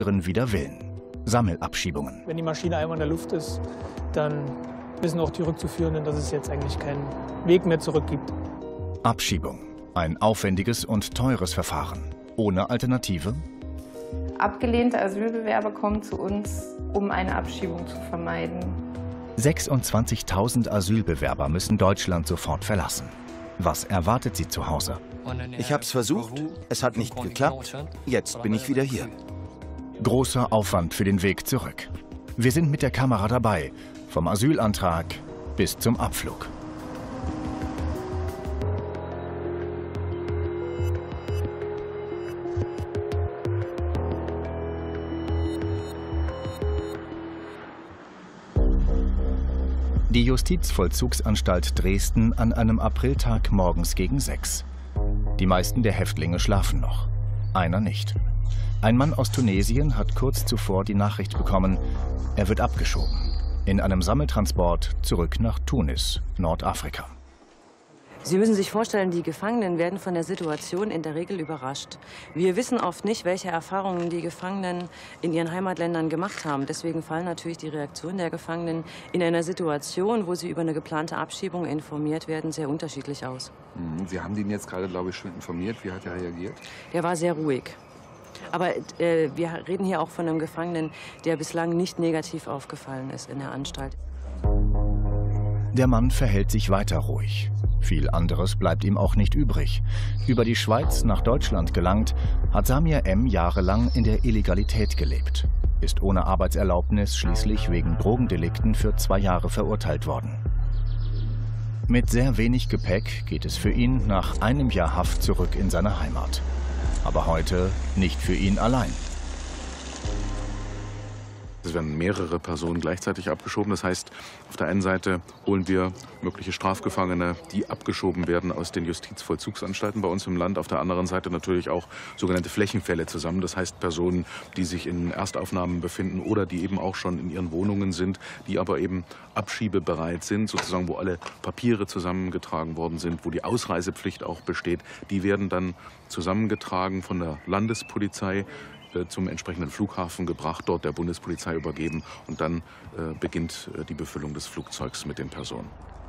wider Willen. Sammelabschiebungen. Wenn die Maschine einmal in der Luft ist, dann wissen auch die Rückzuführenden, dass es jetzt eigentlich keinen Weg mehr zurück gibt. Abschiebung. Ein aufwendiges und teures Verfahren. Ohne Alternative? Abgelehnte Asylbewerber kommen zu uns, um eine Abschiebung zu vermeiden. 26.000 Asylbewerber müssen Deutschland sofort verlassen. Was erwartet sie zu Hause? Ich habe es versucht, es hat nicht geklappt, jetzt bin ich wieder hier. Großer Aufwand für den Weg zurück. Wir sind mit der Kamera dabei, vom Asylantrag bis zum Abflug. Die Justizvollzugsanstalt Dresden an einem Apriltag morgens gegen 6. Die meisten der Häftlinge schlafen noch. Einer nicht. Ein Mann aus Tunesien hat kurz zuvor die Nachricht bekommen, er wird abgeschoben. In einem Sammeltransport zurück nach Tunis, Nordafrika. Sie müssen sich vorstellen, die Gefangenen werden von der Situation in der Regel überrascht. Wir wissen oft nicht, welche Erfahrungen die Gefangenen in ihren Heimatländern gemacht haben. Deswegen fallen natürlich die Reaktionen der Gefangenen in einer Situation, wo sie über eine geplante Abschiebung informiert werden, sehr unterschiedlich aus. Sie haben den jetzt gerade, glaube ich, schon informiert. Wie hat er reagiert? Der war sehr ruhig. Aber wir reden hier auch von einem Gefangenen, der bislang nicht negativ aufgefallen ist in der Anstalt. Der Mann verhält sich weiter ruhig. Viel anderes bleibt ihm auch nicht übrig. Über die Schweiz nach Deutschland gelangt, hat Samir M. jahrelang in der Illegalität gelebt. Ist ohne Arbeitserlaubnis schließlich wegen Drogendelikten für 2 Jahre verurteilt worden. Mit sehr wenig Gepäck geht es für ihn nach einem Jahr Haft zurück in seine Heimat. Aber heute nicht für ihn allein. Es werden mehrere Personen gleichzeitig abgeschoben. Das heißt, auf der einen Seite holen wir mögliche Strafgefangene, die abgeschoben werden aus den Justizvollzugsanstalten bei uns im Land. Auf der anderen Seite natürlich auch sogenannte Flächenfälle zusammen. Das heißt Personen, die sich in Erstaufnahmen befinden oder die eben auch schon in ihren Wohnungen sind, die aber eben abschiebebereit sind, sozusagen wo alle Papiere zusammengetragen worden sind, wo die Ausreisepflicht auch besteht. Die werden dann zusammengetragen von der Landespolizei zum entsprechenden Flughafen gebracht, dort der Bundespolizei übergeben und dann beginnt die Befüllung des Flugzeugs mit den Personen.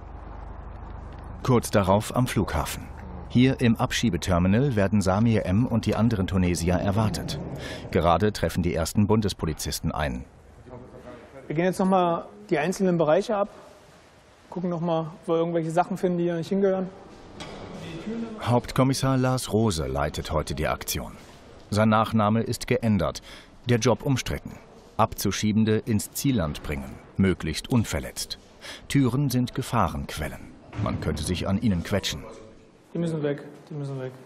Kurz darauf am Flughafen. Hier im Abschiebeterminal werden Samir M. und die anderen Tunesier erwartet. Gerade treffen die ersten Bundespolizisten ein. Wir gehen jetzt nochmal die einzelnen Bereiche ab, gucken nochmal, ob wir irgendwelche Sachen finden, die hier nicht hingehören. Hauptkommissar Lars Rose leitet heute die Aktion. Sein Nachname ist geändert, der Job umstritten. Abzuschiebende ins Zielland bringen, möglichst unverletzt. Türen sind Gefahrenquellen. Man könnte sich an ihnen quetschen. Die müssen weg, die müssen weg.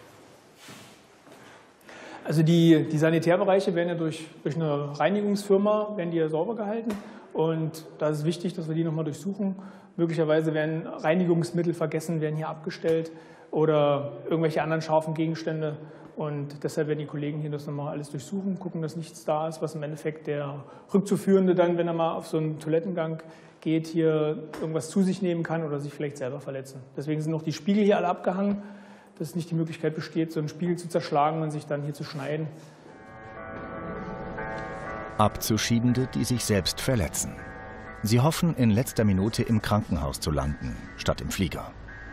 Also die Sanitärbereiche werden ja durch eine Reinigungsfirma werden die ja sauber gehalten. Und da ist es wichtig, dass wir die nochmal durchsuchen. Möglicherweise werden Reinigungsmittel vergessen, werden hier abgestellt oder irgendwelche anderen scharfen Gegenstände. Und deshalb werden die Kollegen hier das nochmal alles durchsuchen, gucken, dass nichts da ist, was im Endeffekt der Rückzuführende dann, wenn er mal auf so einen Toilettengang geht, hier irgendwas zu sich nehmen kann oder sich vielleicht selber verletzen. Deswegen sind noch die Spiegel hier alle abgehangen, dass nicht die Möglichkeit besteht, so einen Spiegel zu zerschlagen und sich dann hier zu schneiden. Abzuschiebende, die sich selbst verletzen. Sie hoffen, in letzter Minute im Krankenhaus zu landen, statt im Flieger.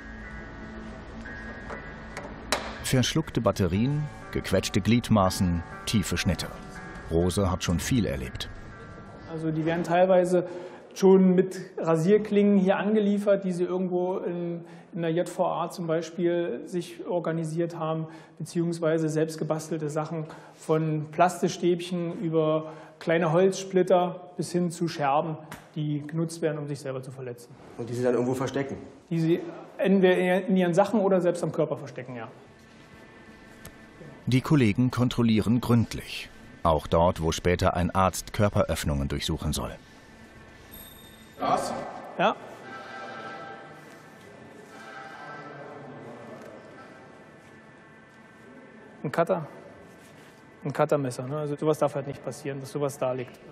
Verschluckte Batterien, gequetschte Gliedmaßen, tiefe Schnitte. Rose hat schon viel erlebt. Also die werden teilweise schon mit Rasierklingen hier angeliefert, die sie irgendwo in der JVA zum Beispiel sich organisiert haben, beziehungsweise selbst gebastelte Sachen von Plastikstäbchen über kleine Holzsplitter bis hin zu Scherben, die genutzt werden, um sich selber zu verletzen. Und die sie dann irgendwo verstecken? Die sie entweder in ihren Sachen oder selbst am Körper verstecken, ja. Die Kollegen kontrollieren gründlich. Auch dort, wo später ein Arzt Körperöffnungen durchsuchen soll. Was? Ja. Ein Cutter. Ein Cuttermesser. Ne? Also sowas darf halt nicht passieren, dass sowas da liegt.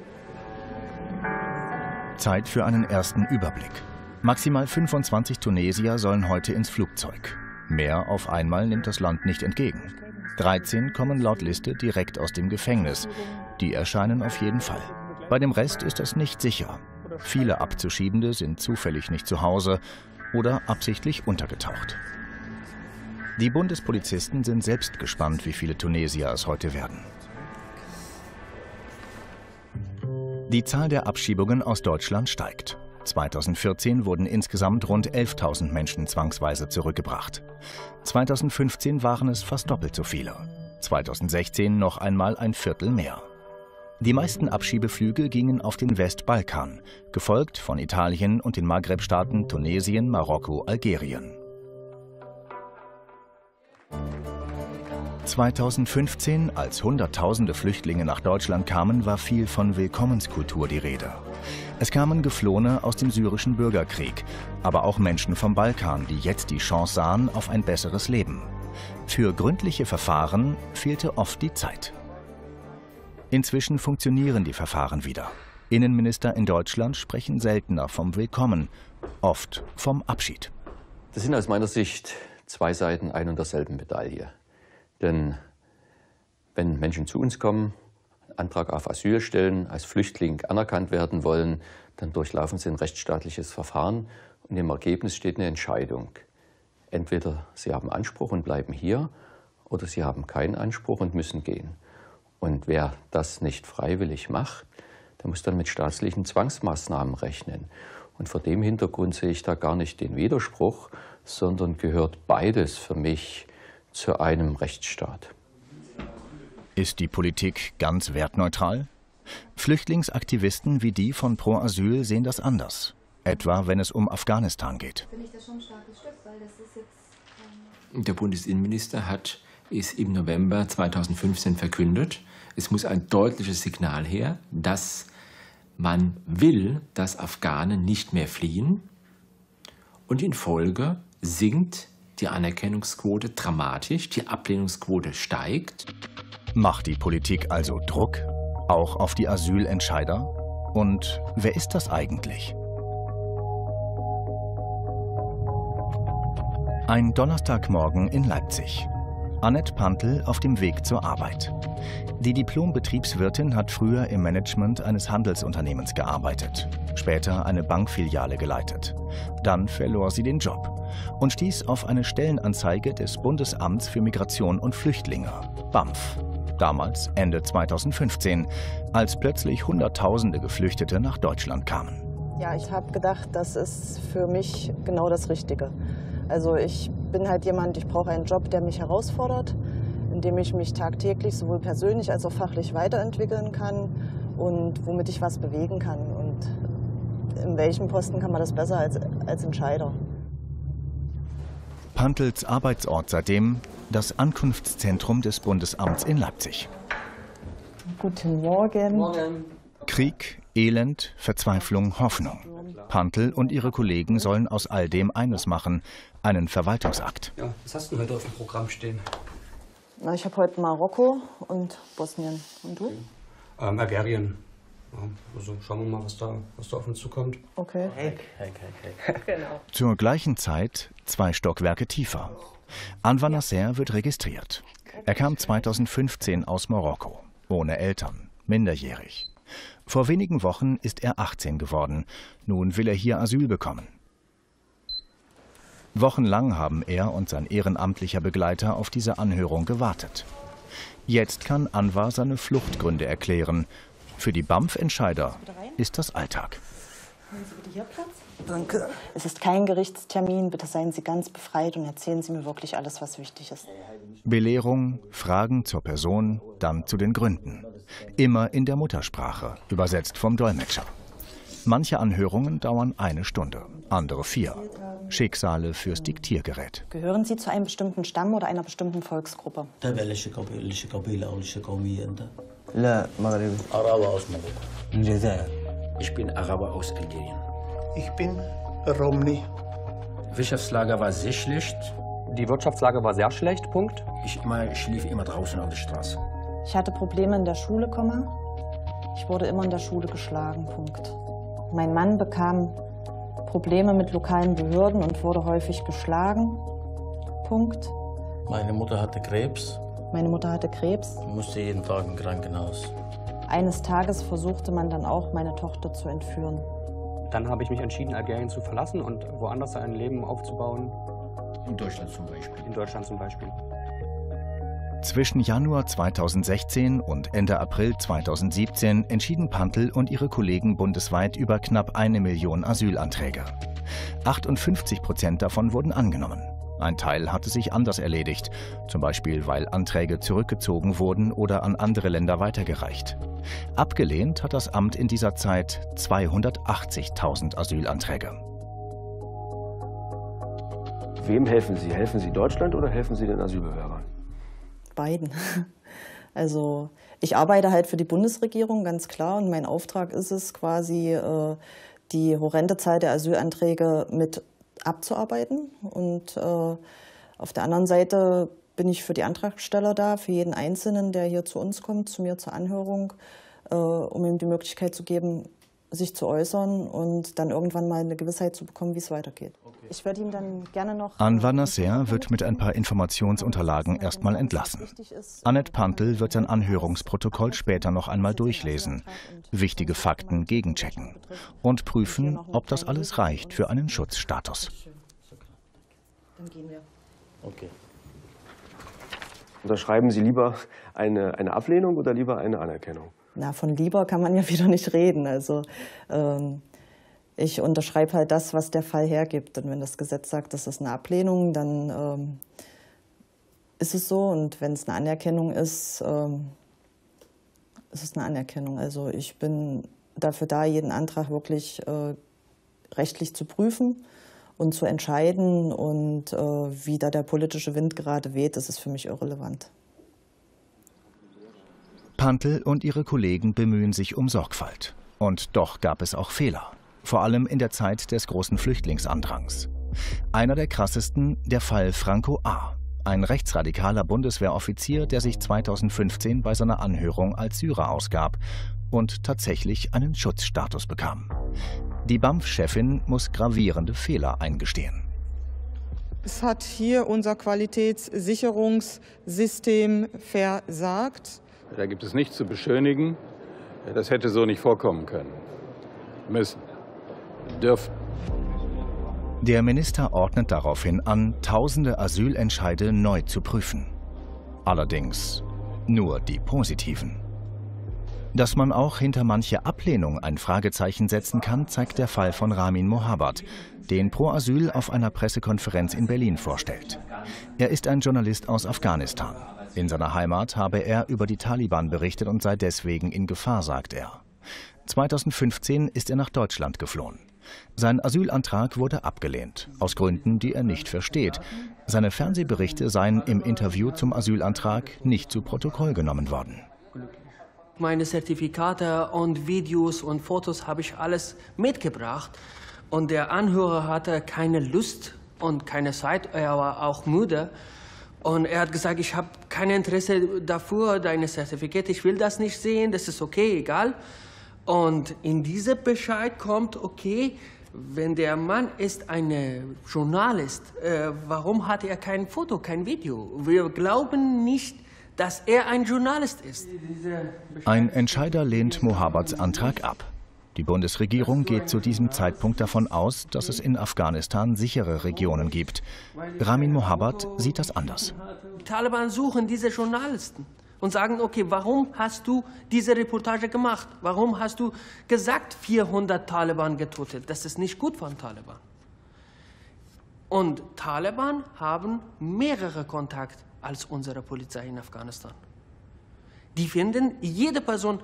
Zeit für einen ersten Überblick. Maximal 25 Tunesier sollen heute ins Flugzeug. Mehr auf einmal nimmt das Land nicht entgegen. 13 kommen laut Liste direkt aus dem Gefängnis. Die erscheinen auf jeden Fall. Bei dem Rest ist das nicht sicher. Viele Abzuschiebende sind zufällig nicht zu Hause oder absichtlich untergetaucht. Die Bundespolizisten sind selbst gespannt, wie viele Tunesier es heute werden. Die Zahl der Abschiebungen aus Deutschland steigt. 2014 wurden insgesamt rund 11.000 Menschen zwangsweise zurückgebracht. 2015 waren es fast doppelt so viele. 2016 noch einmal ein Viertel mehr. Die meisten Abschiebeflüge gingen auf den Westbalkan, gefolgt von Italien und den Maghreb-Staaten Tunesien, Marokko, Algerien. 2015, als Hunderttausende Flüchtlinge nach Deutschland kamen, war viel von Willkommenskultur die Rede. Es kamen Geflohene aus dem syrischen Bürgerkrieg, aber auch Menschen vom Balkan, die jetzt die Chance sahen auf ein besseres Leben. Für gründliche Verfahren fehlte oft die Zeit. Inzwischen funktionieren die Verfahren wieder. Innenminister in Deutschland sprechen seltener vom Willkommen, oft vom Abschied. Das sind aus meiner Sicht zwei Seiten ein und derselben Medaille. Denn wenn Menschen zu uns kommen, einen Antrag auf Asyl stellen, als Flüchtling anerkannt werden wollen, dann durchlaufen sie ein rechtsstaatliches Verfahren und im Ergebnis steht eine Entscheidung. Entweder sie haben Anspruch und bleiben hier oder sie haben keinen Anspruch und müssen gehen. Und wer das nicht freiwillig macht, der muss dann mit staatlichen Zwangsmaßnahmen rechnen. Und vor dem Hintergrund sehe ich da gar nicht den Widerspruch, sondern gehört beides für mich zu einem Rechtsstaat. Ist die Politik ganz wertneutral? Flüchtlingsaktivisten wie die von Pro Asyl sehen das anders. Etwa, wenn es um Afghanistan geht. Der Bundesinnenminister hat es im November 2015 verkündet. Es muss ein deutliches Signal her, dass man will, dass Afghanen nicht mehr fliehen. Und in Folge sinkt die Anerkennungsquote dramatisch, die Ablehnungsquote steigt. Macht die Politik also Druck, auch auf die Asylentscheider? Und wer ist das eigentlich? Ein Donnerstagmorgen in Leipzig. Annette Pantl auf dem Weg zur Arbeit. Die Diplom-Betriebswirtin hat früher im Management eines Handelsunternehmens gearbeitet, später eine Bankfiliale geleitet. Dann verlor sie den Job und stieß auf eine Stellenanzeige des Bundesamts für Migration und Flüchtlinge, BAMF. Damals Ende 2015, als plötzlich Hunderttausende Geflüchtete nach Deutschland kamen. Ja, ich habe gedacht, das ist für mich genau das Richtige. Also ich bin halt jemand, ich brauche einen Job, der mich herausfordert, in dem ich mich tagtäglich sowohl persönlich als auch fachlich weiterentwickeln kann und womit ich was bewegen kann. Und in welchem Posten kann man das besser als Entscheider? Pantls Arbeitsort seitdem das Ankunftszentrum des Bundesamts in Leipzig. Guten Morgen. Morgen. Krieg, Elend, Verzweiflung, Hoffnung. Pantl und ihre Kollegen sollen aus all dem eines machen, einen Verwaltungsakt. Ja, was hast du heute auf dem Programm stehen? Na, ich habe heute Marokko und Bosnien. Und du? Algerien. Ja, also schauen wir mal, was da auf uns zukommt. Okay. Genau. Zur gleichen Zeit 2 Stockwerke tiefer. Anwar Nasser wird registriert. Er kam 2015 aus Marokko, ohne Eltern, minderjährig. Vor wenigen Wochen ist er 18 geworden. Nun will er hier Asyl bekommen. Wochenlang haben er und sein ehrenamtlicher Begleiter auf diese Anhörung gewartet. Jetzt kann Anwar seine Fluchtgründe erklären. Für die BAMF-Entscheider ist das Alltag. Haben Sie bitte hier Platz? Danke. Es ist kein Gerichtstermin. Bitte seien Sie ganz befreit und erzählen Sie mir wirklich alles, was wichtig ist. Belehrung, Fragen zur Person, dann zu den Gründen. Immer in der Muttersprache, übersetzt vom Dolmetscher. Manche Anhörungen dauern 1 Stunde, andere 4. Schicksale fürs Diktiergerät. Gehören Sie zu einem bestimmten Stamm oder einer bestimmten Volksgruppe? Ich bin Araber aus Algerien. Ich bin Romni. Die Wirtschaftslage war sehr schlecht. Die Wirtschaftslage war sehr schlecht, Punkt. Ich schlief immer draußen auf der Straße. Ich hatte Probleme in der Schule, Ich wurde immer in der Schule geschlagen, Punkt. Mein Mann bekam Probleme mit lokalen Behörden und wurde häufig geschlagen, Punkt. Meine Mutter hatte Krebs. Meine Mutter hatte Krebs. Ich musste jeden Tag im Krankenhaus. Eines Tages versuchte man dann auch, meine Tochter zu entführen. Dann habe ich mich entschieden, Algerien zu verlassen und woanders ein Leben aufzubauen. In Deutschland zum Beispiel. In Deutschland zum Beispiel. Zwischen Januar 2016 und Ende April 2017 entschieden Pantl und ihre Kollegen bundesweit über knapp 1 Million Asylanträge. 58% davon wurden angenommen. Ein Teil hatte sich anders erledigt, zum Beispiel weil Anträge zurückgezogen wurden oder an andere Länder weitergereicht. Abgelehnt hat das Amt in dieser Zeit 280.000 Asylanträge. Wem helfen Sie? Helfen Sie Deutschland oder helfen Sie den Asylbewerbern? Beiden. Also ich arbeite halt für die Bundesregierung, ganz klar, und mein Auftrag ist es quasi, die horrende Zahl der Asylanträge mit abzuarbeiten. Und auf der anderen Seite bin ich für die Antragsteller da, für jeden Einzelnen, der hier zu uns kommt, zu mir zur Anhörung, um ihm die Möglichkeit zu geben, sich zu äußern und dann irgendwann mal eine Gewissheit zu bekommen, wie es weitergeht. Ich würde ihm dann gerne noch... Anwar Nasser wird mit ein paar Informationsunterlagen erstmal entlassen. Annette Pantl wird sein Anhörungsprotokoll später noch einmal durchlesen, wichtige Fakten gegenchecken und prüfen, ob das alles reicht für einen Schutzstatus. Dann gehen wir. Okay. Unterschreiben Sie lieber eine Ablehnung oder lieber eine Anerkennung? Na, von lieber kann man ja wieder nicht reden. Also ich unterschreibe halt das, was der Fall hergibt. Und wenn das Gesetz sagt, das ist eine Ablehnung, dann ist es so. Und wenn es eine Anerkennung ist, ist es eine Anerkennung. Also ich bin dafür da, jeden Antrag wirklich rechtlich zu prüfen und zu entscheiden. Und wie da der politische Wind gerade weht, das ist für mich irrelevant. Pantl und ihre Kollegen bemühen sich um Sorgfalt. Und doch gab es auch Fehler. Vor allem in der Zeit des großen Flüchtlingsandrang. Einer der krassesten, der Fall Franco A., ein rechtsradikaler Bundeswehroffizier, der sich 2015 bei seiner Anhörung als Syrer ausgab und tatsächlich einen Schutzstatus bekam. Die BAMF-Chefin muss gravierende Fehler eingestehen. Es hat hier unser Qualitätssicherungssystem versagt. Da gibt es nichts zu beschönigen. Das hätte so nicht vorkommen können. Müssen. Dürfen. Der Minister ordnet daraufhin an, tausende Asylentscheide neu zu prüfen. Allerdings nur die positiven. Dass man auch hinter manche Ablehnung ein Fragezeichen setzen kann, zeigt der Fall von Ramin Mohabbat, den Pro Asyl auf einer Pressekonferenz in Berlin vorstellt. Er ist ein Journalist aus Afghanistan. In seiner Heimat habe er über die Taliban berichtet und sei deswegen in Gefahr, sagt er. 2015 ist er nach Deutschland geflohen. Sein Asylantrag wurde abgelehnt, aus Gründen, die er nicht versteht. Seine Fernsehberichte seien im Interview zum Asylantrag nicht zu Protokoll genommen worden. Meine Zertifikate und Videos und Fotos habe ich alles mitgebracht. Und der Anhörer hatte keine Lust und keine Zeit, er war auch müde. Und er hat gesagt, ich habe kein Interesse dafür, deine Zertifikate, ich will das nicht sehen, das ist okay, egal. Und in diesem Bescheid kommt, okay, wenn der Mann ist ein Journalist, warum hat er kein Foto, kein Video? Wir glauben nicht, dass er ein Journalist ist. Ein Entscheider lehnt Mohabbats Antrag ab. Die Bundesregierung geht zu diesem Zeitpunkt davon aus, dass es in Afghanistan sichere Regionen gibt. Ramin Mohabbat sieht das anders. Die Taliban suchen diese Journalisten und sagen, okay, warum hast du diese Reportage gemacht? Warum hast du gesagt, 400 Taliban getötet? Das ist nicht gut von Taliban. Und Taliban haben mehrere Kontakte als unsere Polizei in Afghanistan. Die finden jede Person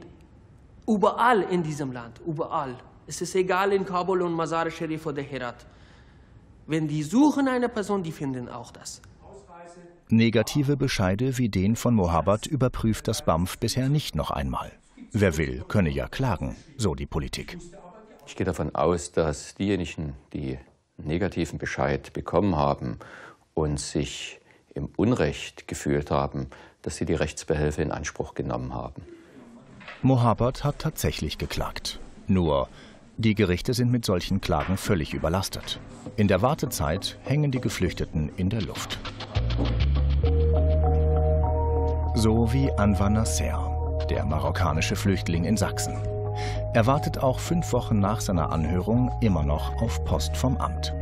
überall in diesem Land, überall. Es ist egal in Kabul und Mazar-e-Sharif oder Herat. Wenn die suchen eine Person, die finden auch das. Negative Bescheide wie den von Mohabbat überprüft das BAMF bisher nicht noch einmal. Wer will, könne ja klagen, so die Politik. Ich gehe davon aus, dass diejenigen, die einen negativen Bescheid bekommen haben und sich im Unrecht gefühlt haben, dass sie die Rechtsbehelfe in Anspruch genommen haben. Mohabbat hat tatsächlich geklagt. Nur, die Gerichte sind mit solchen Klagen völlig überlastet. In der Wartezeit hängen die Geflüchteten in der Luft. So wie Anwar Nasser, der marokkanische Flüchtling in Sachsen. Er wartet auch 5 Wochen nach seiner Anhörung immer noch auf Post vom Amt.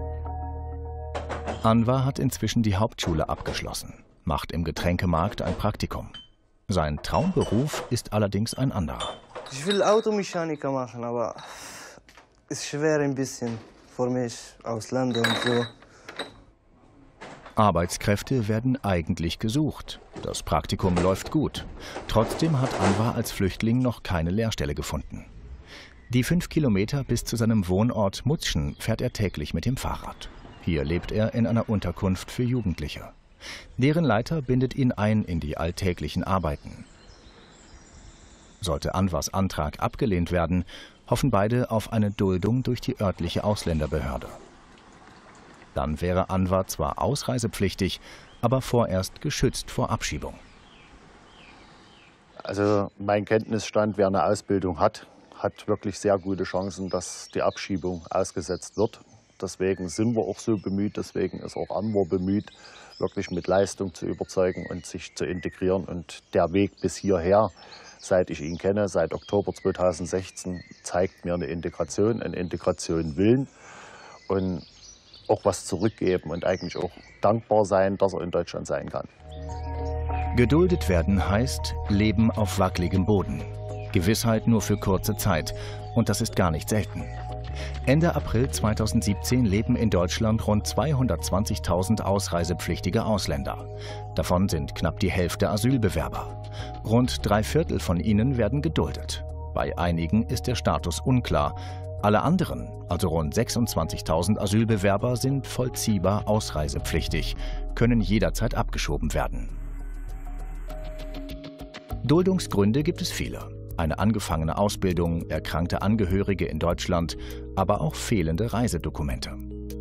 Anwar hat inzwischen die Hauptschule abgeschlossen, macht im Getränkemarkt ein Praktikum. Sein Traumberuf ist allerdings ein anderer. Ich will Automechaniker machen, aber ist schwer ein bisschen für mich aus Land und so. Arbeitskräfte werden eigentlich gesucht. Das Praktikum läuft gut. Trotzdem hat Anwar als Flüchtling noch keine Lehrstelle gefunden. Die 5 Kilometer bis zu seinem Wohnort Mutschen fährt er täglich mit dem Fahrrad. Hier lebt er in einer Unterkunft für Jugendliche. Deren Leiter bindet ihn ein in die alltäglichen Arbeiten. Sollte Anwars Antrag abgelehnt werden, hoffen beide auf eine Duldung durch die örtliche Ausländerbehörde. Dann wäre Anwar zwar ausreisepflichtig, aber vorerst geschützt vor Abschiebung. Also mein Kenntnisstand, wer eine Ausbildung hat, hat wirklich sehr gute Chancen, dass die Abschiebung ausgesetzt wird. Deswegen sind wir auch so bemüht, deswegen ist auch Anwar bemüht, wirklich mit Leistung zu überzeugen und sich zu integrieren. Und der Weg bis hierher, seit ich ihn kenne, seit Oktober 2016, zeigt mir eine Integration Willen und auch was zurückgeben und eigentlich auch dankbar sein, dass er in Deutschland sein kann. Geduldet werden heißt Leben auf wackeligem Boden. Gewissheit nur für kurze Zeit. Und das ist gar nicht selten. Ende April 2017 leben in Deutschland rund 220.000 ausreisepflichtige Ausländer. Davon sind knapp die Hälfte Asylbewerber. Rund 3/4 von ihnen werden geduldet. Bei einigen ist der Status unklar. Alle anderen, also rund 26.000 Asylbewerber, sind vollziehbar ausreisepflichtig, können jederzeit abgeschoben werden. Duldungsgründe gibt es viele. Eine angefangene Ausbildung, erkrankte Angehörige in Deutschland, aber auch fehlende Reisedokumente.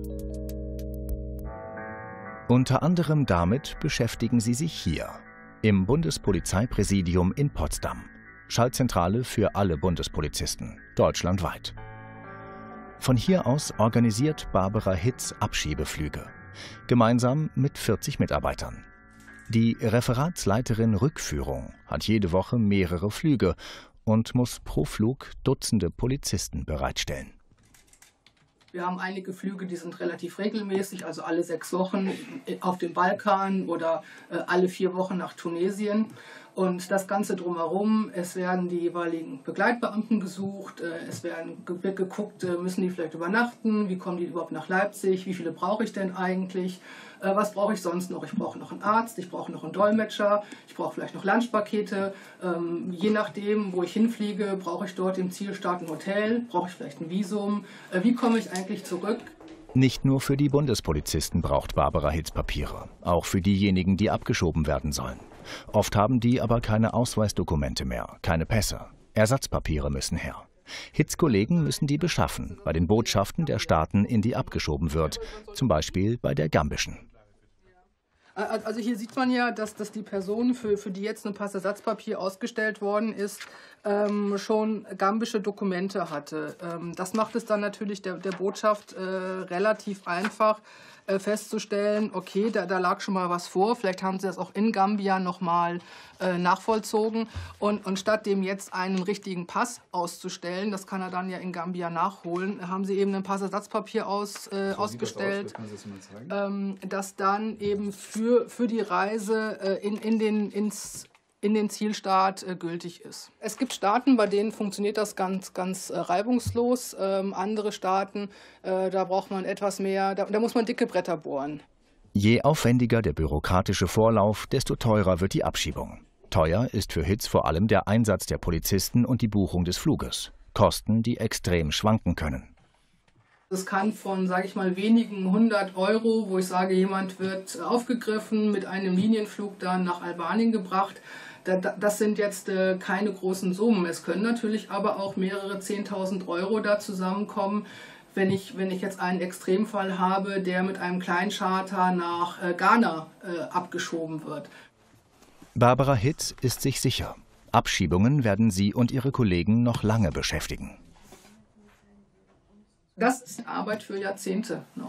Unter anderem damit beschäftigen sie sich hier, im Bundespolizeipräsidium in Potsdam, Schaltzentrale für alle Bundespolizisten, deutschlandweit. Von hier aus organisiert Barbara Hitz Abschiebeflüge, gemeinsam mit 40 Mitarbeitern. Die Referatsleiterin Rückführung hat jede Woche mehrere Flüge und muss pro Flug Dutzende Polizisten bereitstellen. Wir haben einige Flüge, die sind relativ regelmäßig, also alle 6 Wochen auf den Balkan oder alle 4 Wochen nach Tunesien. Und das Ganze drumherum, es werden die jeweiligen Begleitbeamten gesucht, es wird geguckt, müssen die vielleicht übernachten, wie kommen die überhaupt nach Leipzig, wie viele brauche ich denn eigentlich, was brauche ich sonst noch? Ich brauche noch einen Arzt, ich brauche noch einen Dolmetscher, ich brauche vielleicht noch Lunchpakete. Je nachdem, wo ich hinfliege, brauche ich dort im Zielstaat ein Hotel, brauche ich vielleicht ein Visum, wie komme ich eigentlich zurück? Nicht nur für die Bundespolizisten braucht Barbara Hitz Papiere, auch für diejenigen, die abgeschoben werden sollen. Oft haben die aber keine Ausweisdokumente mehr, keine Pässe. Ersatzpapiere müssen her. Hitz Kollegen müssen die beschaffen, bei den Botschaften der Staaten, in die abgeschoben wird, zum Beispiel bei der gambischen. Also hier sieht man ja, dass die Person, für die jetzt ein Passersatzpapier ausgestellt worden ist, schon gambische Dokumente hatte. Das macht es dann natürlich der Botschaft relativ einfach festzustellen, okay, da lag schon mal was vor, vielleicht haben sie das auch in Gambia nochmal nachvollzogen und statt dem jetzt einen richtigen Pass auszustellen, das kann er dann ja in Gambia nachholen, haben sie eben ein Passersatzpapier ausgestellt, das dann eben für die Reise in den Zielstaat gültig ist. Es gibt Staaten, bei denen funktioniert das ganz reibungslos. Andere Staaten, da braucht man etwas mehr, da muss man dicke Bretter bohren. Je aufwendiger der bürokratische Vorlauf, desto teurer wird die Abschiebung. Teuer ist für Hitz vor allem der Einsatz der Polizisten und die Buchung des Fluges. Kosten, die extrem schwanken können. Es kann von, sage ich mal, wenigen 100 €, wo ich sage, jemand wird aufgegriffen, mit einem Linienflug dann nach Albanien gebracht. Das sind jetzt keine großen Summen. Es können natürlich aber auch mehrere 10.000 € da zusammenkommen, wenn ich jetzt einen Extremfall habe, der mit einem Kleincharter nach Ghana abgeschoben wird. Barbara Hitz ist sich sicher, Abschiebungen werden sie und ihre Kollegen noch lange beschäftigen. Das ist Arbeit für Jahrzehnte noch.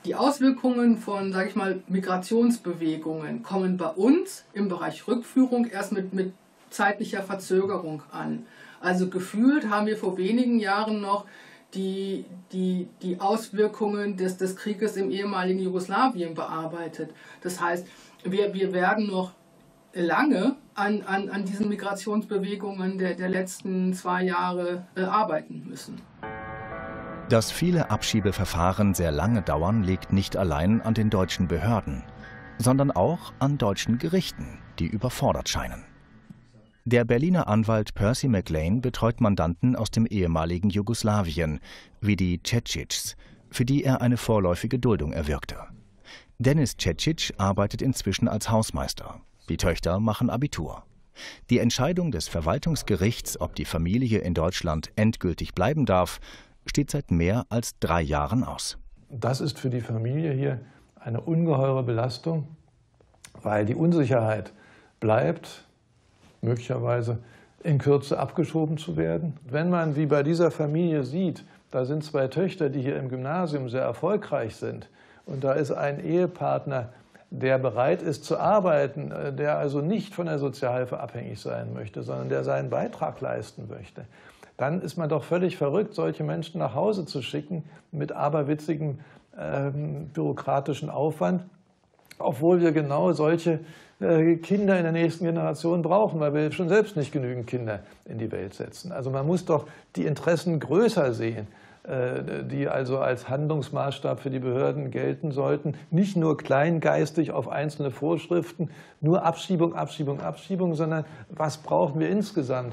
Die Auswirkungen von, sage ich mal, Migrationsbewegungen kommen bei uns im Bereich Rückführung erst mit zeitlicher Verzögerung an. Also gefühlt haben wir vor wenigen Jahren noch die Auswirkungen des Krieges im ehemaligen Jugoslawien bearbeitet. Das heißt, wir werden noch lange an diesen Migrationsbewegungen der letzten 2 Jahre arbeiten müssen. Dass viele Abschiebeverfahren sehr lange dauern, liegt nicht allein an den deutschen Behörden, sondern auch an deutschen Gerichten, die überfordert scheinen. Der Berliner Anwalt Percy McLean betreut Mandanten aus dem ehemaligen Jugoslawien, wie die Cecics, für die er eine vorläufige Duldung erwirkte. Dennis Cecic arbeitet inzwischen als Hausmeister. Die Töchter machen Abitur. Die Entscheidung des Verwaltungsgerichts, ob die Familie in Deutschland endgültig bleiben darf, steht seit mehr als 3 Jahren aus. Das ist für die Familie hier eine ungeheure Belastung, weil die Unsicherheit bleibt, möglicherweise in Kürze abgeschoben zu werden. Wenn man, wie bei dieser Familie sieht, da sind 2 Töchter, die hier im Gymnasium sehr erfolgreich sind, und da ist ein Ehepartner, der bereit ist zu arbeiten, der also nicht von der Sozialhilfe abhängig sein möchte, sondern der seinen Beitrag leisten möchte, dann ist man doch völlig verrückt, solche Menschen nach Hause zu schicken mit aberwitzigem bürokratischen Aufwand, obwohl wir genau solche Kinder in der nächsten Generation brauchen, weil wir schon selbst nicht genügend Kinder in die Welt setzen. Also man muss doch die Interessen größer sehen, die also als Handlungsmaßstab für die Behörden gelten sollten. Nicht nur kleingeistig auf einzelne Vorschriften, nur Abschiebung, Abschiebung, Abschiebung, sondern was brauchen wir insgesamt?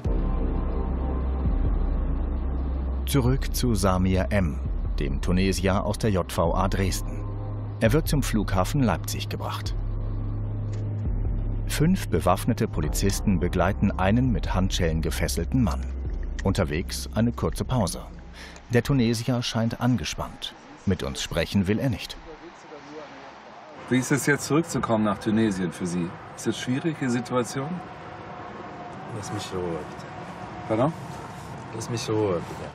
Zurück zu Samir M., dem Tunesier aus der JVA Dresden. Er wird zum Flughafen Leipzig gebracht. 5 bewaffnete Polizisten begleiten einen mit Handschellen gefesselten Mann. Unterwegs eine kurze Pause. Der Tunesier scheint angespannt. Mit uns sprechen will er nicht. Wie ist es jetzt zurückzukommen nach Tunesien für Sie? Ist das eine schwierige Situation? Lass mich in Ruhe, bitte. Pardon? Lass mich in Ruhe, bitte.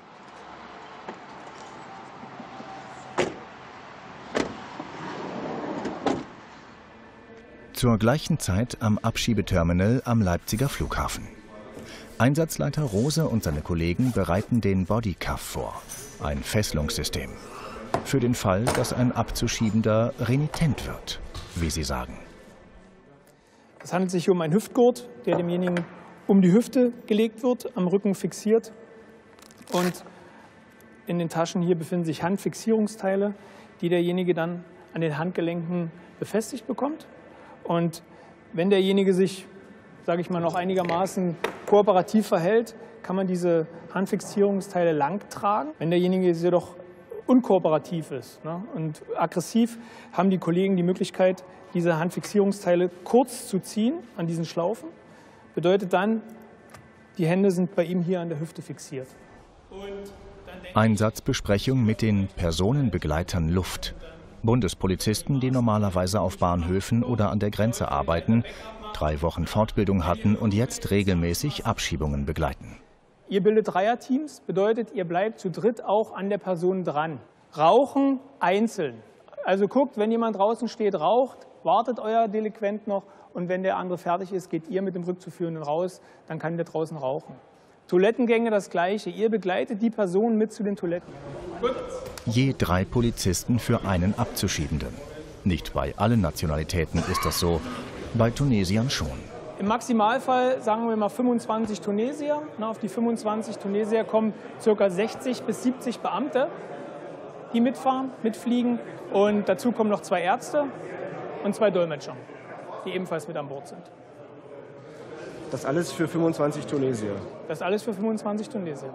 Zur gleichen Zeit am Abschiebeterminal am Leipziger Flughafen. Einsatzleiter Rose und seine Kollegen bereiten den Bodycuff vor, ein Fesselungssystem. Für den Fall, dass ein Abzuschiebender renitent wird, wie sie sagen. Es handelt sich um einen Hüftgurt, der demjenigen um die Hüfte gelegt wird, am Rücken fixiert. Und in den Taschen hier befinden sich Handfixierungsteile, die derjenige dann an den Handgelenken befestigt bekommt. Und wenn derjenige sich, sage ich mal, noch einigermaßen kooperativ verhält, kann man diese Handfixierungsteile lang tragen. Wenn derjenige jedoch unkooperativ ist und aggressiv, haben die Kollegen die Möglichkeit, diese Handfixierungsteile kurz zu ziehen an diesen Schlaufen. Bedeutet dann, die Hände sind bei ihm hier an der Hüfte fixiert. Einsatzbesprechung mit den Personenbegleitern Luft. Bundespolizisten, die normalerweise auf Bahnhöfen oder an der Grenze arbeiten, 3 Wochen Fortbildung hatten und jetzt regelmäßig Abschiebungen begleiten. Ihr bildet Dreierteams, bedeutet, ihr bleibt zu dritt auch an der Person dran. Rauchen einzeln. Also guckt, wenn jemand draußen steht, raucht, wartet euer Delinquent noch und wenn der andere fertig ist, geht ihr mit dem Rückzuführenden raus, dann kann der draußen rauchen. Toilettengänge das Gleiche. Ihr begleitet die Person mit zu den Toiletten. Gut. Je 3 Polizisten für einen Abzuschiebenden. Nicht bei allen Nationalitäten ist das so, bei Tunesiern schon. Im Maximalfall sagen wir mal 25 Tunesier. Auf die 25 Tunesier kommen ca. 60 bis 70 Beamte, die mitfahren, mitfliegen. Und dazu kommen noch 2 Ärzte und 2 Dolmetscher, die ebenfalls mit an Bord sind. Das alles für 25 Tunesier? Das alles für 25 Tunesier.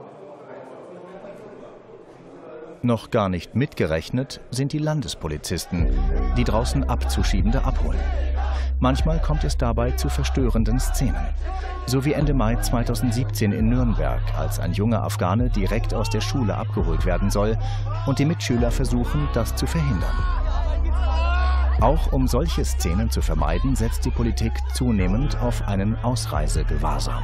Noch gar nicht mitgerechnet sind die Landespolizisten, die draußen Abzuschiebende abholen. Manchmal kommt es dabei zu verstörenden Szenen. So wie Ende Mai 2017 in Nürnberg, als ein junger Afghane direkt aus der Schule abgeholt werden soll und die Mitschüler versuchen, das zu verhindern. Auch um solche Szenen zu vermeiden, setzt die Politik zunehmend auf einen Ausreisegewahrsam.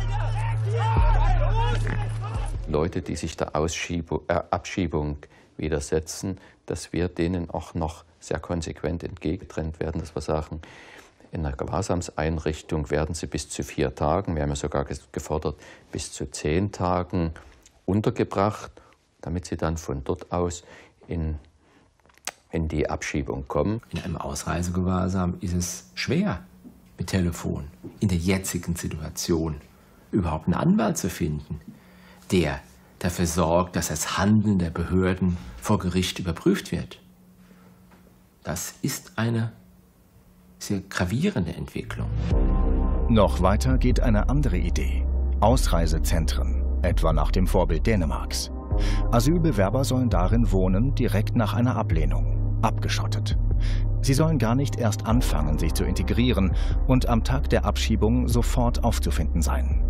Leute, die sich der Abschiebung widersetzen, dass wir denen auch noch sehr konsequent entgegentrennt werden, dass wir sagen, in einer Gewahrsamseinrichtung werden sie bis zu 4 Tagen, wir haben ja sogar gefordert, bis zu 10 Tagen untergebracht, damit sie dann von dort aus in die Abschiebung kommen. In einem Ausreisegewahrsam ist es schwer, mit Telefon in der jetzigen Situation überhaupt einen Anwalt zu finden, der dafür sorgt, dass das Handeln der Behörden vor Gericht überprüft wird. Das ist eine sehr gravierende Entwicklung. Noch weiter geht eine andere Idee. Ausreisezentren, etwa nach dem Vorbild Dänemarks. Asylbewerber sollen darin wohnen, direkt nach einer Ablehnung, abgeschottet. Sie sollen gar nicht erst anfangen, sich zu integrieren und am Tag der Abschiebung sofort aufzufinden sein.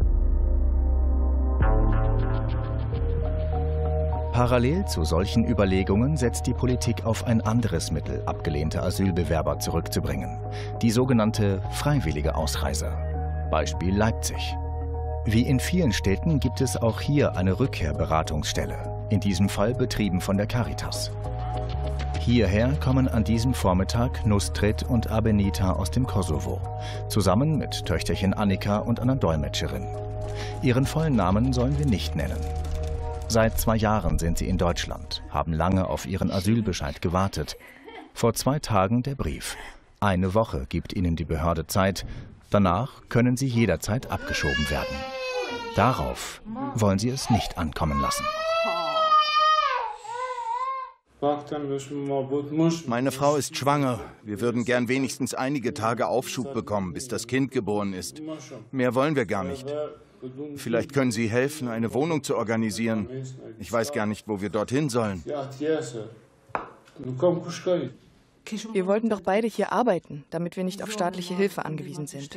Parallel zu solchen Überlegungen setzt die Politik auf ein anderes Mittel, abgelehnte Asylbewerber zurückzubringen. Die sogenannte freiwillige Ausreise. Beispiel Leipzig. Wie in vielen Städten gibt es auch hier eine Rückkehrberatungsstelle, in diesem Fall betrieben von der Caritas. Hierher kommen an diesem Vormittag Nustrit und Abenita aus dem Kosovo, zusammen mit Töchterchen Annika und einer Dolmetscherin. Ihren vollen Namen sollen wir nicht nennen. Seit 2 Jahren sind sie in Deutschland, haben lange auf ihren Asylbescheid gewartet. Vor 2 Tagen der Brief. 1 Woche gibt ihnen die Behörde Zeit. Danach können sie jederzeit abgeschoben werden. Darauf wollen sie es nicht ankommen lassen. Meine Frau ist schwanger. Wir würden gern wenigstens einige Tage Aufschub bekommen, bis das Kind geboren ist. Mehr wollen wir gar nicht. Vielleicht können Sie helfen, eine Wohnung zu organisieren. Ich weiß gar nicht, wo wir dorthin sollen. Wir wollten doch beide hier arbeiten, damit wir nicht auf staatliche Hilfe angewiesen sind.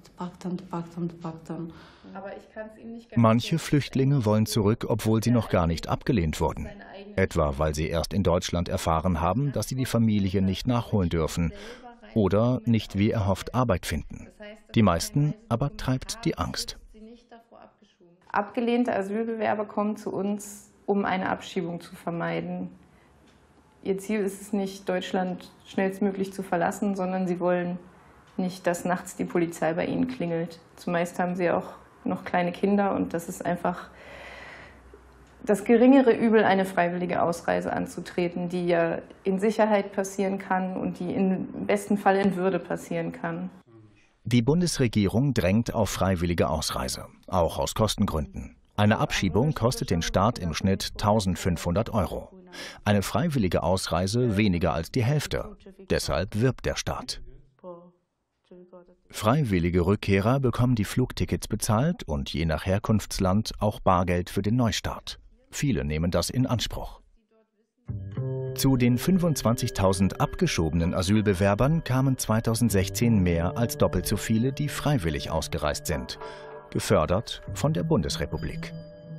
Manche Flüchtlinge wollen zurück, obwohl sie noch gar nicht abgelehnt wurden. Etwa, weil sie erst in Deutschland erfahren haben, dass sie die Familie nicht nachholen dürfen oder nicht wie erhofft Arbeit finden. Die meisten aber treibt die Angst. Abgelehnte Asylbewerber kommen zu uns, um eine Abschiebung zu vermeiden. Ihr Ziel ist es nicht, Deutschland schnellstmöglich zu verlassen, sondern sie wollen nicht, dass nachts die Polizei bei ihnen klingelt. Zumeist haben sie auch noch kleine Kinder und das ist einfach das geringere Übel, eine freiwillige Ausreise anzutreten, die ja in Sicherheit passieren kann und die im besten Fall in Würde passieren kann. Die Bundesregierung drängt auf freiwillige Ausreise, auch aus Kostengründen. Eine Abschiebung kostet den Staat im Schnitt 1.500 €. Eine freiwillige Ausreise weniger als die Hälfte. Deshalb wirbt der Staat. Freiwillige Rückkehrer bekommen die Flugtickets bezahlt und je nach Herkunftsland auch Bargeld für den Neustart. Viele nehmen das in Anspruch. Zu den 25.000 abgeschobenen Asylbewerbern kamen 2016 mehr als doppelt so viele, die freiwillig ausgereist sind, gefördert von der Bundesrepublik.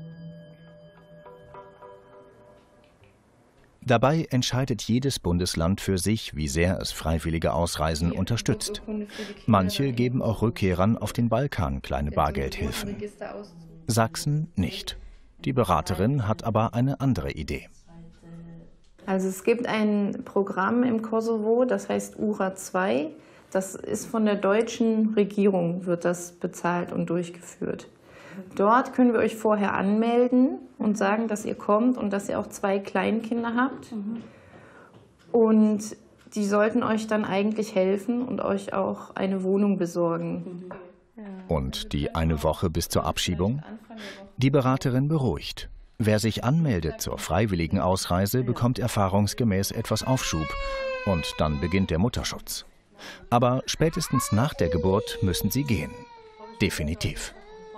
Dabei entscheidet jedes Bundesland für sich, wie sehr es freiwillige Ausreisen unterstützt. Manche geben auch Rückkehrern auf den Balkan kleine Bargeldhilfen. Sachsen nicht. Die Beraterin hat aber eine andere Idee. Also es gibt ein Programm im Kosovo, das heißt URA 2. Das ist von der deutschen Regierung, wird das bezahlt und durchgeführt. Dort können wir euch vorher anmelden und sagen, dass ihr kommt und dass ihr auch 2 Kleinkinder habt. Und die sollten euch dann eigentlich helfen und euch auch eine Wohnung besorgen. Und die 1 Woche bis zur Abschiebung? Die Beraterin beruhigt. Wer sich anmeldet zur freiwilligen Ausreise, bekommt erfahrungsgemäß etwas Aufschub und dann beginnt der Mutterschutz. Aber spätestens nach der Geburt müssen sie gehen. Definitiv.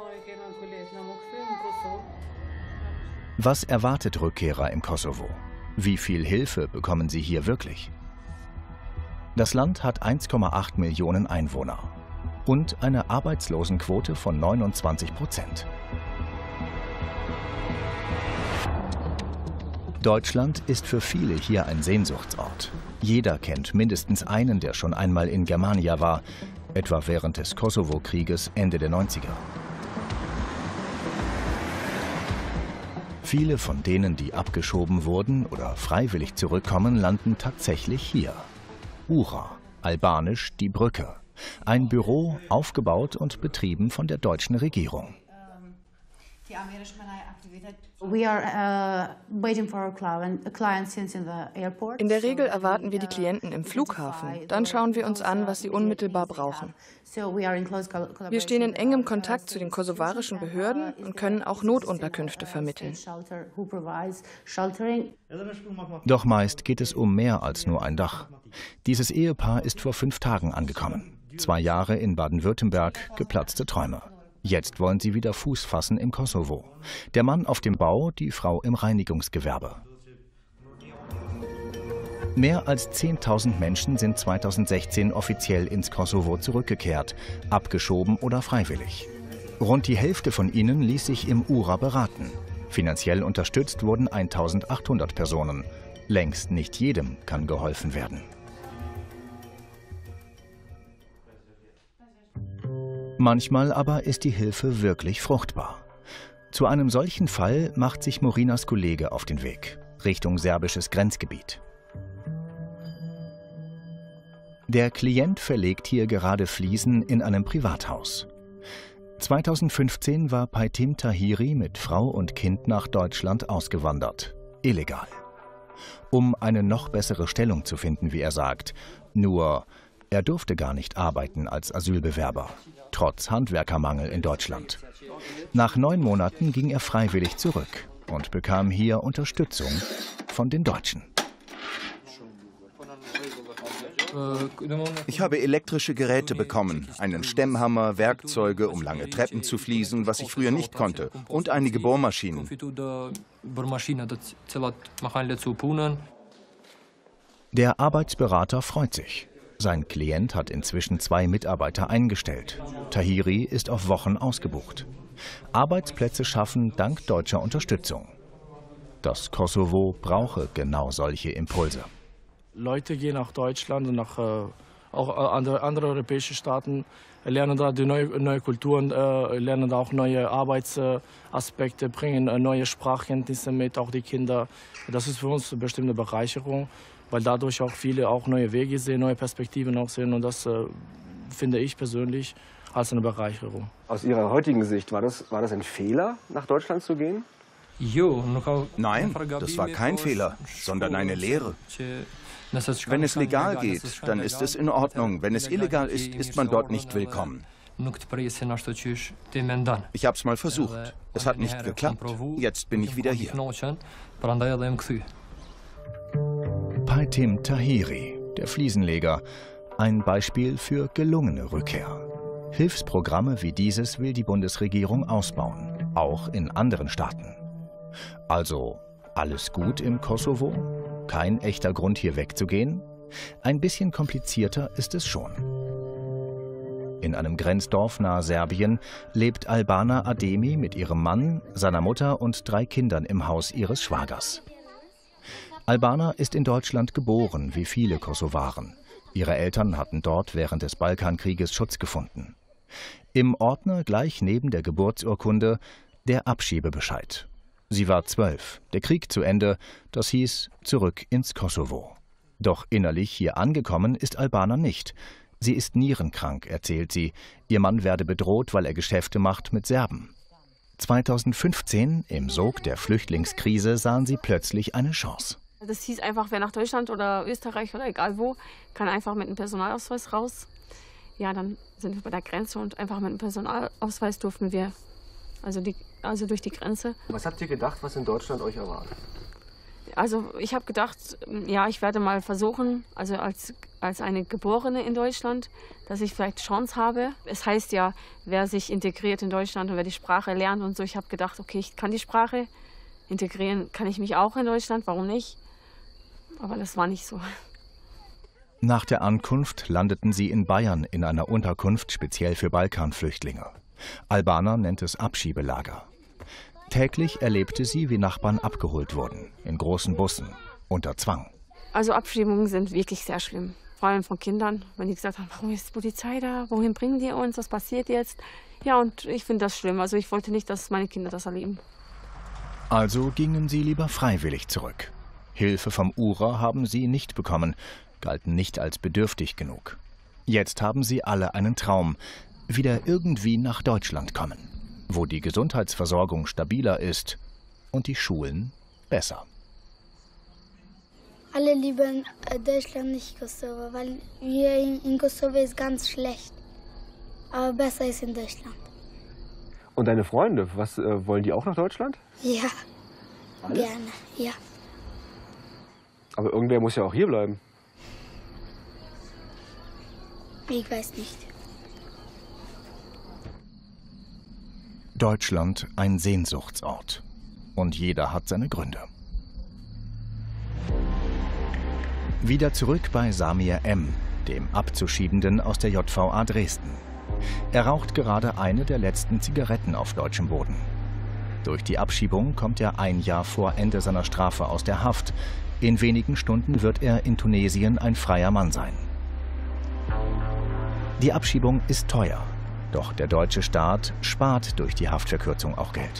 Was erwartet Rückkehrer im Kosovo? Wie viel Hilfe bekommen sie hier wirklich? Das Land hat 1,8 Millionen Einwohner und eine Arbeitslosenquote von 29%. Deutschland ist für viele hier ein Sehnsuchtsort. Jeder kennt mindestens einen, der schon einmal in Germania war, etwa während des Kosovo-Krieges Ende der 90er. Viele von denen, die abgeschoben wurden oder freiwillig zurückkommen, landen tatsächlich hier. Ura, albanisch die Brücke. Ein Büro, aufgebaut und betrieben von der deutschen Regierung. In der Regel erwarten wir die Klienten im Flughafen. Dann schauen wir uns an, was sie unmittelbar brauchen. Wir stehen in engem Kontakt zu den kosovarischen Behörden und können auch Notunterkünfte vermitteln. Doch meist geht es um mehr als nur ein Dach. Dieses Ehepaar ist vor 5 Tagen angekommen. 2 Jahre in Baden-Württemberg, geplatzte Träume. Jetzt wollen sie wieder Fuß fassen im Kosovo. Der Mann auf dem Bau, die Frau im Reinigungsgewerbe. Mehr als 10.000 Menschen sind 2016 offiziell ins Kosovo zurückgekehrt, abgeschoben oder freiwillig. Rund die Hälfte von ihnen ließ sich im Ura beraten. Finanziell unterstützt wurden 1.800 Personen. Längst nicht jedem kann geholfen werden. Manchmal aber ist die Hilfe wirklich fruchtbar. Zu einem solchen Fall macht sich Morinas Kollege auf den Weg, Richtung serbisches Grenzgebiet. Der Klient verlegt hier gerade Fliesen in einem Privathaus. 2015 war Paytim Tahiri mit Frau und Kind nach Deutschland ausgewandert. Illegal. Um eine noch bessere Stellung zu finden, wie er sagt. Nur, er durfte gar nicht arbeiten als Asylbewerber, trotz Handwerkermangel in Deutschland. Nach 9 Monaten ging er freiwillig zurück und bekam hier Unterstützung von den Deutschen. Ich habe elektrische Geräte bekommen, einen Stemmhammer, Werkzeuge, um lange Treppen zu fließen, was ich früher nicht konnte, und einige Bohrmaschinen. Der Arbeitsberater freut sich. Sein Klient hat inzwischen 2 Mitarbeiter eingestellt. Tahiri ist auf Wochen ausgebucht. Arbeitsplätze schaffen dank deutscher Unterstützung. Das Kosovo brauche genau solche Impulse. Leute gehen nach Deutschland und nach auch andere europäische Staaten, lernen da die neue Kulturen, lernen da auch neue Arbeitsaspekte, bringen neue Sprachkenntnisse mit, auch die Kinder. Das ist für uns bestimmt eine Bereicherung, weil dadurch auch viele auch neue Wege sehen, neue Perspektiven auch sehen, und das finde ich persönlich als eine Bereicherung. Aus Ihrer heutigen Sicht, war das ein Fehler, nach Deutschland zu gehen? Nein, das war kein Fehler, sondern eine Lehre. Wenn es legal geht, dann ist es in Ordnung. Wenn es illegal ist, ist man dort nicht willkommen. Ich habe es mal versucht. Es hat nicht geklappt. Jetzt bin ich wieder hier. Paytim Tahiri, der Fliesenleger. Ein Beispiel für gelungene Rückkehr. Hilfsprogramme wie dieses will die Bundesregierung ausbauen, auch in anderen Staaten. Also, alles gut im Kosovo? Kein echter Grund, hier wegzugehen? Ein bisschen komplizierter ist es schon. In einem Grenzdorf nahe Serbien lebt Albana Ademi mit ihrem Mann, seiner Mutter und 3 Kindern im Haus ihres Schwagers. Albana ist in Deutschland geboren, wie viele Kosovaren. Ihre Eltern hatten dort während des Balkankrieges Schutz gefunden. Im Ordner gleich neben der Geburtsurkunde der Abschiebebescheid. Sie war 12, der Krieg zu Ende, das hieß zurück ins Kosovo. Doch innerlich hier angekommen ist Albana nicht. Sie ist nierenkrank, erzählt sie. Ihr Mann werde bedroht, weil er Geschäfte macht mit Serben. 2015, im Sog der Flüchtlingskrise, sahen sie plötzlich eine Chance. Das hieß einfach, wer nach Deutschland oder Österreich oder egal wo, kann einfach mit einem Personalausweis raus. Ja, dann sind wir bei der Grenze und einfach mit einem Personalausweis durften wir also durch die Grenze. Was habt ihr gedacht, was in Deutschland euch erwartet? Also ich habe gedacht, ja, ich werde mal versuchen, also als eine Geborene in Deutschland, dass ich vielleicht Chance habe. Es heißt ja, wer sich integriert in Deutschland und wer die Sprache lernt und so. Ich habe gedacht, okay, ich kann die Sprache, integrieren kann ich mich auch in Deutschland, warum nicht? Aber das war nicht so. Nach der Ankunft landeten sie in Bayern in einer Unterkunft speziell für Balkanflüchtlinge. Albana nennt es Abschiebelager. Täglich erlebte sie, wie Nachbarn abgeholt wurden, in großen Bussen, unter Zwang. Also Abschiebungen sind wirklich sehr schlimm, vor allem von Kindern, wenn die gesagt haben, warum ist die Polizei da, wohin bringen die uns, was passiert jetzt? Ja, und ich finde das schlimm, also ich wollte nicht, dass meine Kinder das erleben. Also gingen sie lieber freiwillig zurück. Hilfe vom URA haben sie nicht bekommen, galten nicht als bedürftig genug. Jetzt haben sie alle einen Traum, wieder irgendwie nach Deutschland kommen, wo die Gesundheitsversorgung stabiler ist und die Schulen besser. Alle lieben Deutschland, nicht Kosovo, weil hier in Kosovo ist ganz schlecht. Aber besser ist in Deutschland. Und deine Freunde, was wollen die auch nach Deutschland? Ja, Alles? gerne, ja. Aber irgendwer muss ja auch hier bleiben. Ich weiß nicht. Deutschland ein Sehnsuchtsort. Und jeder hat seine Gründe. Wieder zurück bei Samir M., dem Abzuschiebenden aus der JVA Dresden. Er raucht gerade eine der letzten Zigaretten auf deutschem Boden. Durch die Abschiebung kommt er ein Jahr vor Ende seiner Strafe aus der Haft. In wenigen Stunden wird er in Tunesien ein freier Mann sein. Die Abschiebung ist teuer, doch der deutsche Staat spart durch die Haftverkürzung auch Geld.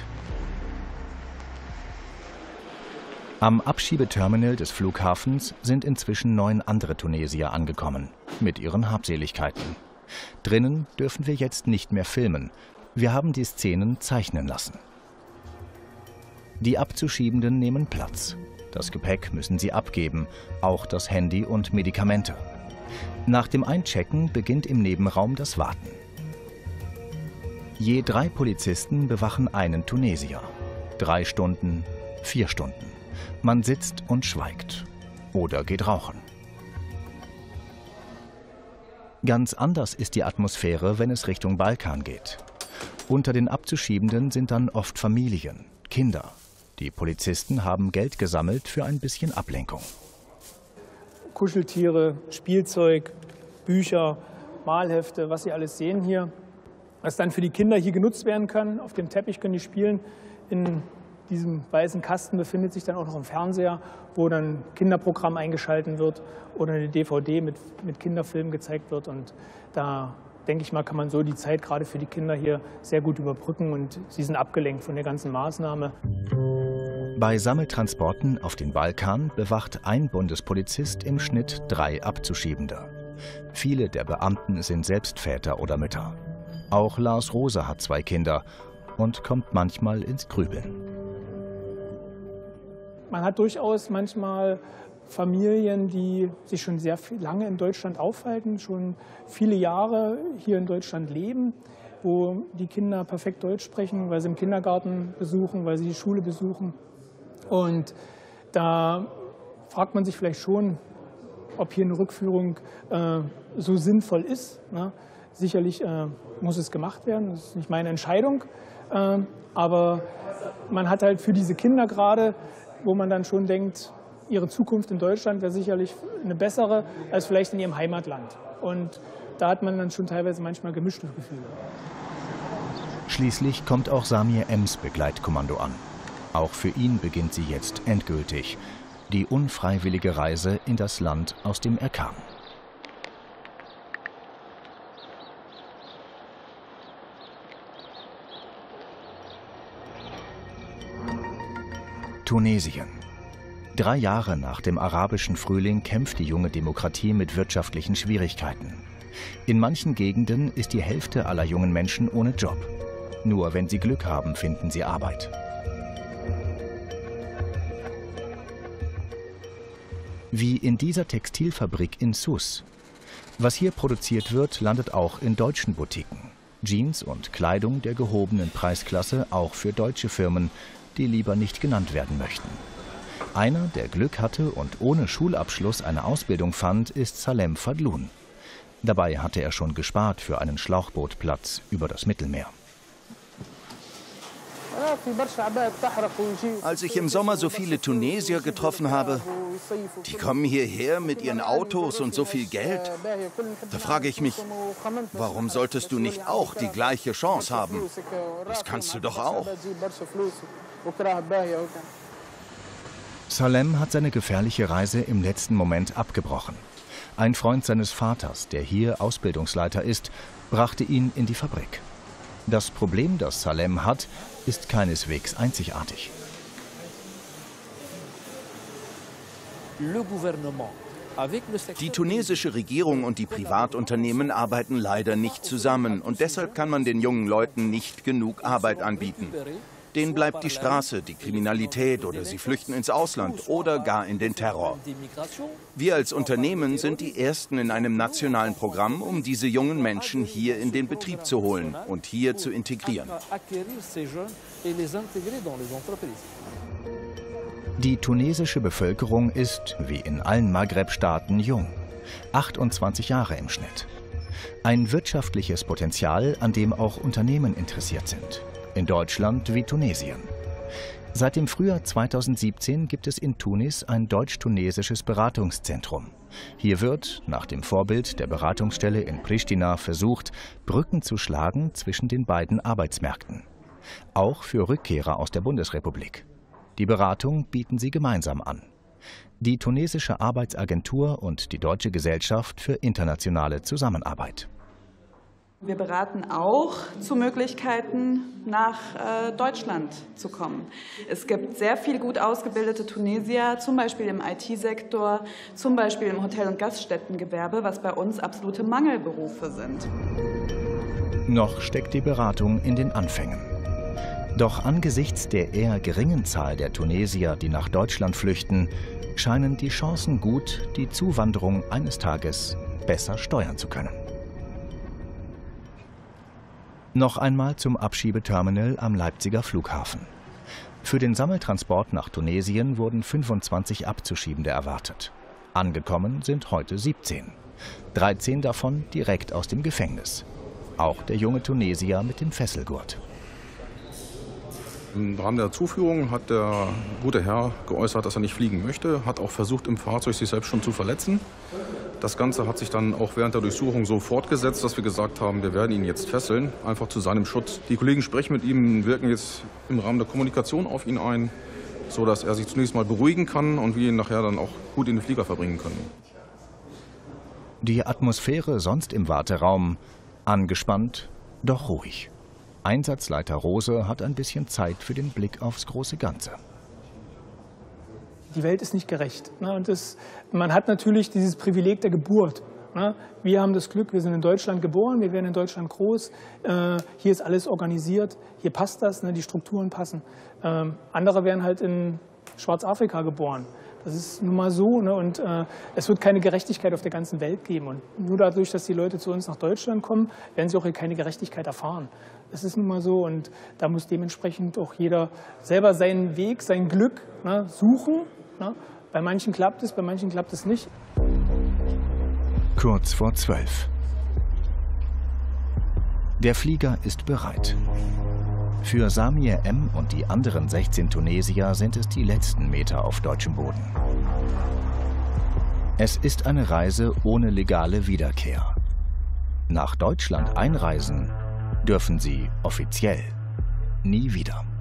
Am Abschiebeterminal des Flughafens sind inzwischen 9 andere Tunesier angekommen, mit ihren Habseligkeiten. Drinnen dürfen wir jetzt nicht mehr filmen. Wir haben die Szenen zeichnen lassen. Die Abzuschiebenden nehmen Platz. Das Gepäck müssen sie abgeben, auch das Handy und Medikamente. Nach dem Einchecken beginnt im Nebenraum das Warten. Je 3 Polizisten bewachen einen Tunesier. 3 Stunden, 4 Stunden. Man sitzt und schweigt oder geht rauchen. Ganz anders ist die Atmosphäre, wenn es Richtung Balkan geht. Unter den Abzuschiebenden sind dann oft Familien, Kinder. Die Polizisten haben Geld gesammelt für ein bisschen Ablenkung. Kuscheltiere, Spielzeug, Bücher, Malhefte, was Sie alles sehen hier, was dann für die Kinder hier genutzt werden kann. Auf dem Teppich können die spielen. In diesem weißen Kasten befindet sich dann auch noch ein Fernseher, wo dann Kinderprogramm eingeschaltet wird oder eine DVD mit Kinderfilmen gezeigt wird. Und da, denke ich mal, kann man so die Zeit gerade für die Kinder hier sehr gut überbrücken und sie sind abgelenkt von der ganzen Maßnahme. Bei Sammeltransporten auf den Balkan bewacht ein Bundespolizist im Schnitt 3 Abzuschiebende. Viele der Beamten sind selbst Väter oder Mütter. Auch Lars Rose hat 2 Kinder und kommt manchmal ins Grübeln. Man hat durchaus manchmal Familien, die sich schon sehr lange in Deutschland aufhalten, schon viele Jahre hier in Deutschland leben, wo die Kinder perfekt Deutsch sprechen, weil sie im Kindergarten besuchen, weil sie die Schule besuchen. Und da fragt man sich vielleicht schon, ob hier eine Rückführung so sinnvoll ist. Ne? Sicherlich muss es gemacht werden, das ist nicht meine Entscheidung. Aber man hat halt für diese Kinder gerade, wo man dann schon denkt, ihre Zukunft in Deutschland wäre sicherlich eine bessere als vielleicht in ihrem Heimatland. Und da hat man dann schon teilweise manchmal gemischte Gefühle. Schließlich kommt auch Samir M.'s Begleitkommando an. Auch für ihn beginnt sie jetzt endgültig. Die unfreiwillige Reise in das Land, aus dem er kam. Tunesien. 3 Jahre nach dem arabischen Frühling kämpft die junge Demokratie mit wirtschaftlichen Schwierigkeiten. In manchen Gegenden ist die Hälfte aller jungen Menschen ohne Job. Nur wenn sie Glück haben, finden sie Arbeit. Wie in dieser Textilfabrik in Sousse. Was hier produziert wird, landet auch in deutschen Boutiquen. Jeans und Kleidung der gehobenen Preisklasse auch für deutsche Firmen, die lieber nicht genannt werden möchten. Einer, der Glück hatte und ohne Schulabschluss eine Ausbildung fand, ist Salem Fadloun. Dabei hatte er schon gespart für einen Schlauchbootplatz über das Mittelmeer. Als ich im Sommer so viele Tunesier getroffen habe, die kommen hierher mit ihren Autos und so viel Geld, da frage ich mich, warum solltest du nicht auch die gleiche Chance haben? Das kannst du doch auch. Salem hat seine gefährliche Reise im letzten Moment abgebrochen. Ein Freund seines Vaters, der hier Ausbildungsleiter ist, brachte ihn in die Fabrik. Das Problem, das Salem hat, ist keineswegs einzigartig. Die tunesische Regierung und die Privatunternehmen arbeiten leider nicht zusammen und deshalb kann man den jungen Leuten nicht genug Arbeit anbieten. Denen bleibt die Straße, die Kriminalität oder sie flüchten ins Ausland oder gar in den Terror. Wir als Unternehmen sind die Ersten in einem nationalen Programm, um diese jungen Menschen hier in den Betrieb zu holen und hier zu integrieren. Die tunesische Bevölkerung ist, wie in allen Maghreb-Staaten, jung. 28 Jahre im Schnitt. Ein wirtschaftliches Potenzial, an dem auch Unternehmen interessiert sind. In Deutschland wie Tunesien. Seit dem Frühjahr 2017 gibt es in Tunis ein deutsch-tunesisches Beratungszentrum. Hier wird, nach dem Vorbild der Beratungsstelle in Pristina, versucht, Brücken zu schlagen zwischen den beiden Arbeitsmärkten. Auch für Rückkehrer aus der Bundesrepublik. Die Beratung bieten sie gemeinsam an. Die tunesische Arbeitsagentur und die Deutsche Gesellschaft für internationale Zusammenarbeit. Wir beraten auch zu Möglichkeiten, nach Deutschland zu kommen. Es gibt sehr viele gut ausgebildete Tunesier, zum Beispiel im IT-Sektor, zum Beispiel im Hotel- und Gaststättengewerbe, was bei uns absolute Mangelberufe sind. Noch steckt die Beratung in den Anfängen. Doch angesichts der eher geringen Zahl der Tunesier, die nach Deutschland flüchten, scheinen die Chancen gut, die Zuwanderung eines Tages besser steuern zu können. Noch einmal zum Abschiebeterminal am Leipziger Flughafen. Für den Sammeltransport nach Tunesien wurden 25 Abzuschiebende erwartet. Angekommen sind heute 17. 13 davon direkt aus dem Gefängnis. Auch der junge Tunesier mit dem Fesselgurt. Im Rahmen der Zuführung hat der gute Herr geäußert, dass er nicht fliegen möchte, hat auch versucht, im Fahrzeug sich selbst schon zu verletzen. Das Ganze hat sich dann auch während der Durchsuchung so fortgesetzt, dass wir gesagt haben, wir werden ihn jetzt fesseln, einfach zu seinem Schutz. Die Kollegen sprechen mit ihm, wirken jetzt im Rahmen der Kommunikation auf ihn ein, sodass er sich zunächst mal beruhigen kann und wir ihn nachher dann auch gut in den Flieger verbringen können. Die Atmosphäre sonst im Warteraum angespannt, doch ruhig. Einsatzleiter Rose hat ein bisschen Zeit für den Blick aufs große Ganze. Die Welt ist nicht gerecht. Und man hat natürlich dieses Privileg der Geburt. Wir haben das Glück, wir sind in Deutschland geboren, wir werden in Deutschland groß. Hier ist alles organisiert, hier passt das, die Strukturen passen. Andere werden halt in Schwarzafrika geboren. Das ist nun mal so. Und es wird keine Gerechtigkeit auf der ganzen Welt geben. Und nur dadurch, dass die Leute zu uns nach Deutschland kommen, werden sie auch hier keine Gerechtigkeit erfahren. Das ist nun mal so. Und da muss dementsprechend auch jeder selber seinen Weg, sein Glück suchen. Bei manchen klappt es, bei manchen klappt es nicht. Kurz vor 12. Der Flieger ist bereit. Für Samir M. und die anderen 16 Tunesier sind es die letzten Meter auf deutschem Boden. Es ist eine Reise ohne legale Wiederkehr. Nach Deutschland einreisen dürfen sie offiziell nie wieder.